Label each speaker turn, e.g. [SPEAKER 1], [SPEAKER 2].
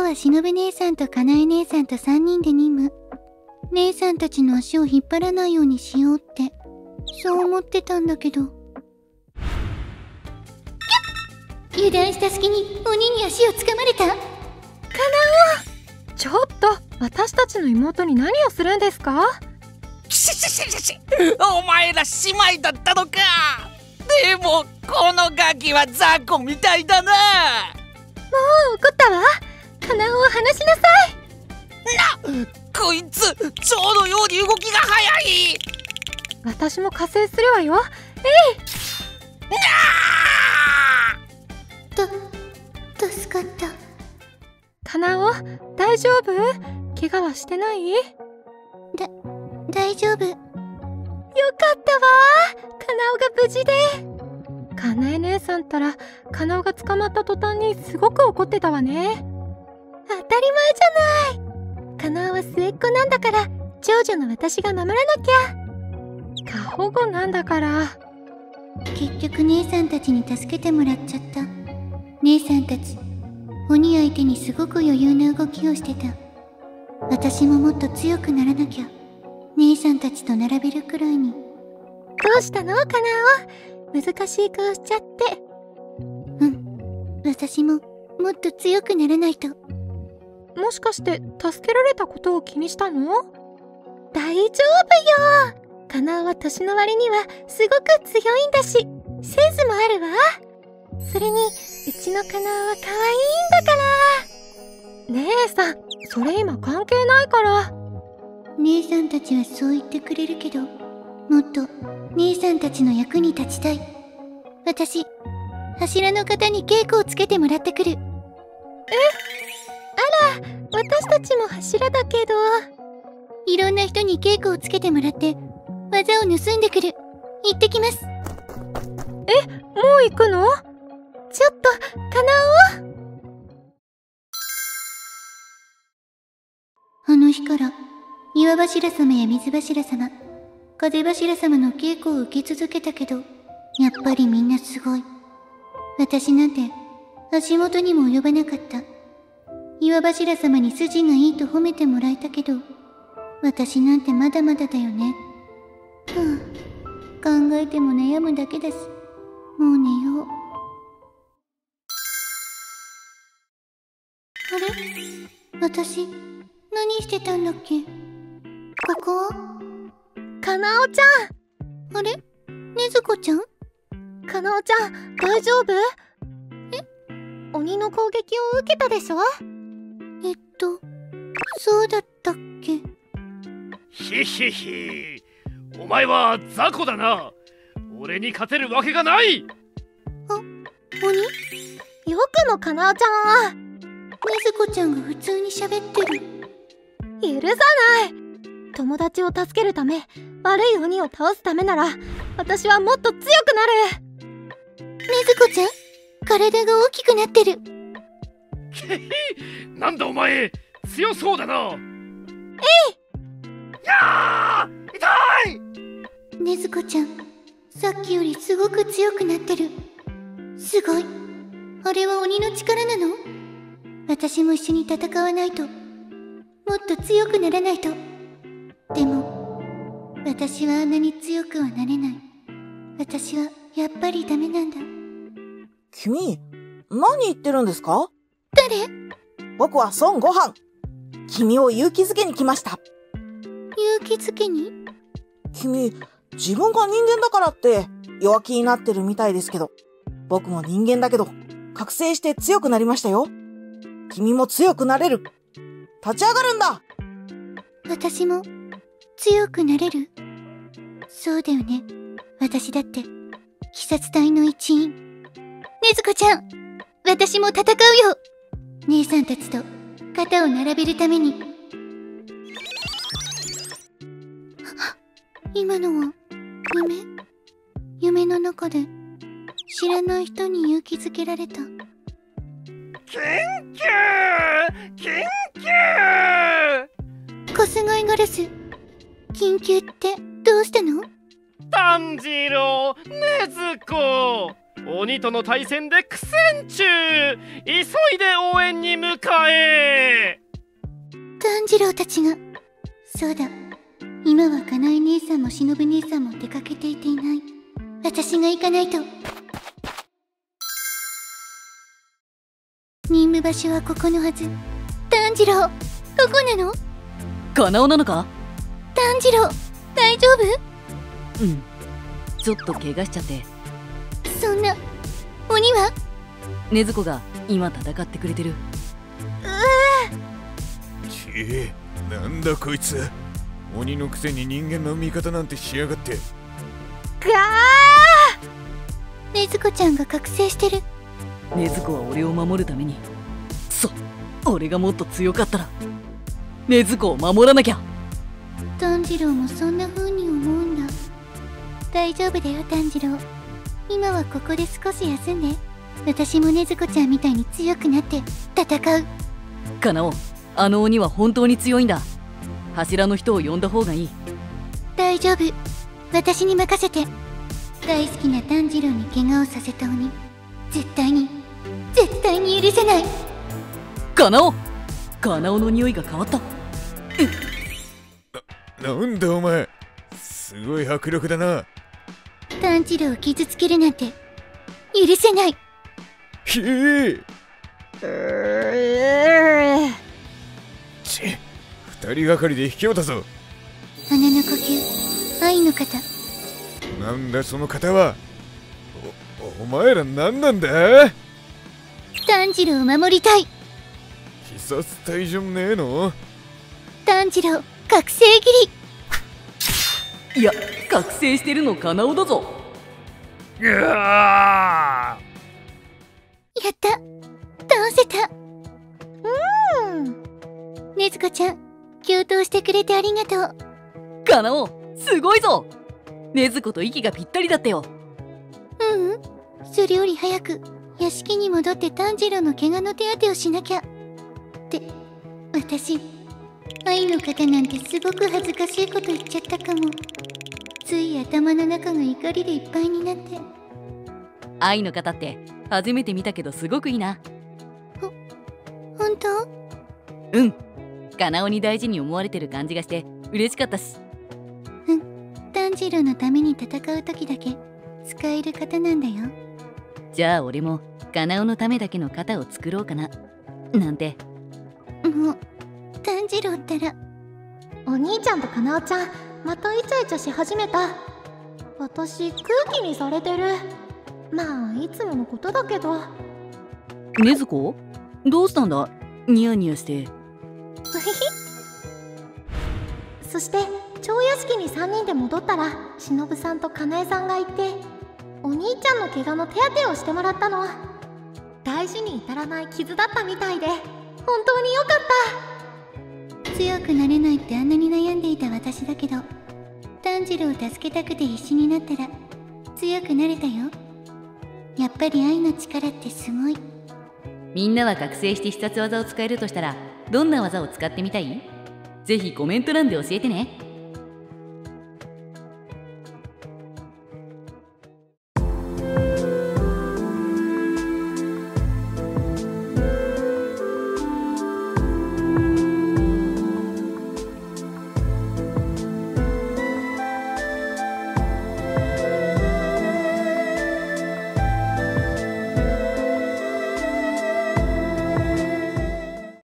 [SPEAKER 1] はしのぶ姉さんとかなえ姉さんと3人で任務。姉さんたちの足を引っ張らないようにしようって、そう思ってたんだけど。油断した隙に鬼に足をつかまれた。かな
[SPEAKER 2] お、ちょっと私たちの妹に何をするんですか？
[SPEAKER 3] お前ら姉妹だったのか。でもこのガキは雑魚みたいだな。
[SPEAKER 2] もう怒ったわ。かなおを離しなさい。
[SPEAKER 3] こいつちょうどように動きが速い。
[SPEAKER 2] 私も加勢するわよ。
[SPEAKER 1] 助かった。
[SPEAKER 2] かなお、大丈夫？怪我はしてない？
[SPEAKER 1] 大丈夫。よか
[SPEAKER 2] ったわ。かなおが無事で。かなえ姉さんたらかなおが捕まった途端にすごく怒ってたわね。当たり前じゃない。かなおは末っ子なんだから長女の私が守らなきゃ。過保護なんだから。
[SPEAKER 1] 結局姉さんたちに助けてもらっちゃった。姉さんたち鬼相手にすごく余裕な動きをしてた。私ももっと強くならなきゃ。姉さんたちと並べるくらいに。ど
[SPEAKER 2] うしたのかなお、難しい顔しちゃって。
[SPEAKER 1] 私ももっと強くならないと。
[SPEAKER 2] もしかして助けられたことを気にしたの？大丈夫よ。かなおは年の割にはすごく強いんだし、センスもあるわ。それにうちのかなおは可愛いんだから。姉さん、それ今関係ないから。
[SPEAKER 1] 姉さんたちはそう言ってくれるけど、もっと姉さんたちの役に立ちたい。私、柱の方に稽古をつけてもらってくる。
[SPEAKER 2] あら、私たちも柱だけど。
[SPEAKER 1] いろんな人に稽古をつけてもらって技を盗んでくる。行ってきます。
[SPEAKER 2] もう行くの？ちょっと、かなお。
[SPEAKER 1] あの日から岩柱様や水柱様、風柱様の稽古を受け続けたけど、やっぱりみんなすごい。私なんて足元にも及ばなかった。岩柱様に筋がいいと褒めてもらえたけど、私なんてまだまだだよね。考えても悩むだけだし、もう寝よう。あれ？私、何してたんだっけ？ここは？
[SPEAKER 2] かなおちゃ
[SPEAKER 1] ん。あれ？ねずこちゃん？
[SPEAKER 2] かなおちゃん、大丈夫？鬼の攻撃を受けたでしょ？
[SPEAKER 1] そうだったっけ？
[SPEAKER 4] ひひひ、お前は雑魚だな。俺に勝てるわけがない。
[SPEAKER 1] 鬼？
[SPEAKER 2] よくもかなおちゃんは。
[SPEAKER 1] ねずこちゃんが普通に喋ってる。
[SPEAKER 2] 許さない。友達を助けるため、悪い鬼を倒すためなら、私はもっと強くなる。
[SPEAKER 1] ねずこちゃん、体が大きくなってる。
[SPEAKER 4] なんだお前、強そうだな。
[SPEAKER 3] やー、痛い。
[SPEAKER 1] ねずこちゃん、さっきよりすごく強くなってる。すごい。あれは鬼の力なの？私も一緒に戦わないと。もっと強くならないと。でも、私はあんなに強くはなれない。私はやっぱりダメなんだ。
[SPEAKER 5] 君、何言ってるんですか？
[SPEAKER 1] 誰？
[SPEAKER 5] 僕は孫悟飯。君を勇気づけに来ました。
[SPEAKER 1] 勇気づけに？
[SPEAKER 5] 君、自分が人間だからって弱気になってるみたいですけど、僕も人間だけど、覚醒して強くなりましたよ。君も強くなれる。立ち上がるんだ。
[SPEAKER 1] 私も強くなれる？そうだよね。私だって鬼殺隊の一員。ねずこちゃん、私も戦うよ。姉さんたちと肩を並べるために。今のは夢の中で知らない人に勇気づけられた。
[SPEAKER 3] 緊急！
[SPEAKER 1] 春日井ガラス、緊急ってどうしたの？
[SPEAKER 4] 炭治郎、禰豆子、 鬼との対戦で苦戦中。急いで応援に向かえ。
[SPEAKER 1] 炭治郎たちが。そうだ、今はかなえ姉さんもしのぶ姉さんも出かけていていない。私が行かないと。任務場所はここのはず。炭治郎、どこなの？
[SPEAKER 6] カナオなのか？
[SPEAKER 1] 炭治郎、大丈夫？
[SPEAKER 6] うん、ちょっと怪我しちゃって。
[SPEAKER 1] そんな。鬼は？
[SPEAKER 6] 禰豆子が今戦ってくれてる。
[SPEAKER 7] なんだこいつ。鬼のくせに人間の味方なんてしやがって。
[SPEAKER 2] が
[SPEAKER 1] 禰豆子ちゃんが覚醒してる。
[SPEAKER 6] 禰豆子は俺を守るために。俺がもっと強かったら禰豆子を守らなきゃ。
[SPEAKER 1] 炭治郎もそんな風に思うんだ。大丈夫だよ炭治郎。今はここで少し休んで。私も禰豆子ちゃんみたいに強くなって戦う。
[SPEAKER 6] カナオ、あの鬼は本当に強いんだ。柱の人を呼んだ方がいい。
[SPEAKER 1] 大丈夫、私に任せて。大好きな炭治郎に怪我をさせた鬼、絶対に許せない。
[SPEAKER 6] カナオの匂いが変わった。
[SPEAKER 7] なんだお前、すごい迫力だな。
[SPEAKER 1] 炭治郎を傷つけるなんて許せない。
[SPEAKER 7] ひえ。二人がかりで引き落とすぞ。
[SPEAKER 1] 花の呼吸、愛の型。
[SPEAKER 7] なんだその型は。お前ら何なんだ？
[SPEAKER 1] 炭治郎を守りたい。
[SPEAKER 7] 必殺隊じゃねえの？
[SPEAKER 1] 炭治郎、覚醒切り。
[SPEAKER 6] いや、覚醒してるのカナオだぞ。
[SPEAKER 1] やった、倒せた。禰豆子ちゃん、共闘してくれてありがとう。
[SPEAKER 6] カナオ、すごいぞ。禰豆子と息がぴったりだったよ。
[SPEAKER 1] それより早く屋敷に戻って炭治郎の怪我の手当てをしなきゃ。って私、愛の方なんてすごく恥ずかしいこと言っちゃったかも。つい頭の中が怒りでいっぱいになって。
[SPEAKER 6] 愛の方って初めて見たけどすごくいいな。
[SPEAKER 1] 本当？
[SPEAKER 6] うん、カナオに大事に思われてる感じがして嬉しかったし。
[SPEAKER 1] 炭治郎のために戦う時だけ使える型なんだよ。
[SPEAKER 6] じゃあ俺もカナオのためだけの型を作ろうかななんて。
[SPEAKER 1] もう炭治郎ったら。
[SPEAKER 2] お兄ちゃんとカナオちゃん、またイチャイチャし始めた。私、空気にされてる。まあいつものことだけど。
[SPEAKER 6] 禰豆子、どうしたんだ、ニヤニヤして。
[SPEAKER 2] そして蝶屋敷に3人で戻ったら、忍さんとかなえさんがいて、お兄ちゃんの怪我の手当てをしてもらったの。大事に至らない傷だったみたいで、本当によかった。
[SPEAKER 1] 強くなれないってあんなに悩んでいた私だけど、炭治郎を助けたくて必死になったら強くなれたよ。やっぱり愛の力ってすごい。
[SPEAKER 6] みんなは覚醒して必殺技を使えるとしたらどんな技を使ってみたい？ぜひコメント欄で教えてね。